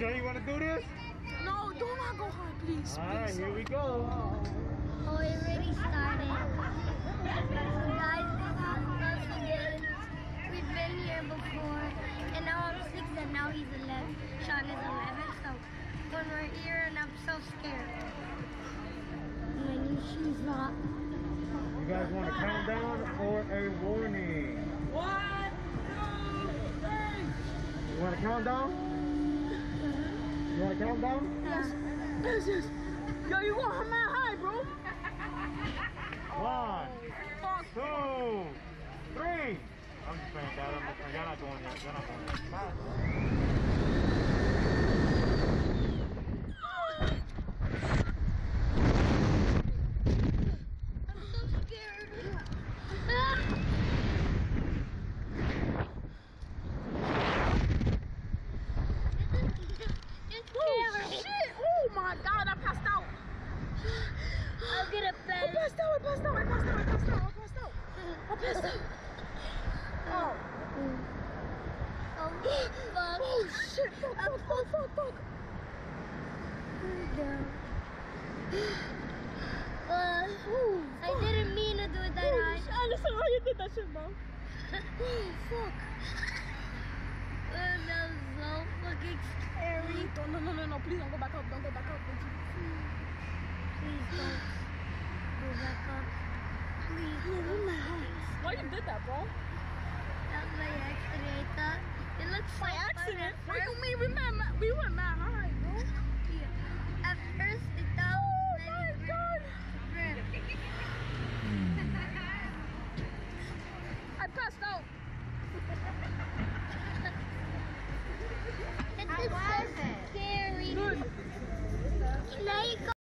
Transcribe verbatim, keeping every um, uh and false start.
sure you want to do this? No, do not go high, please. All right, please. here we go. Oh, it already started. Guys, this is us again. We've been here before. And now I'm six and now he's eleven. Sean is eleven, so when we're here and I'm so scared. My new shoes not. You guys want a countdown or a warning? One, two, three. You want a countdown? You want a countdown? Yeah. Yes, yes. Yo, you want mad high, bro? One, Fuck. two, three. I'm just playing that. I'm, you're not going yet. You're not going yet. I'm so scared. Ah! It's Oh, scary. shit. Oh, my God. I passed out. I'll get a I pen. passed out. I passed out. I passed out. I passed out. I passed out. I passed out. Oh. Oh, fuck. Oh, shit. Fuck, fuck, fuck, fuck, fuck. Uh, I didn't mean to do that. I, I listen how you did that shit, bro. Oh, fuck. uh, that was so fucking scary. Don't, no, no, no, no. Please don't go back up. Don't go back up. Don't you? Please don't go back up. Please don't. Why you did that, bro? That was by accident. I thought it looks so By fun accident? at What do first. you mean? We, mad, we went mad high.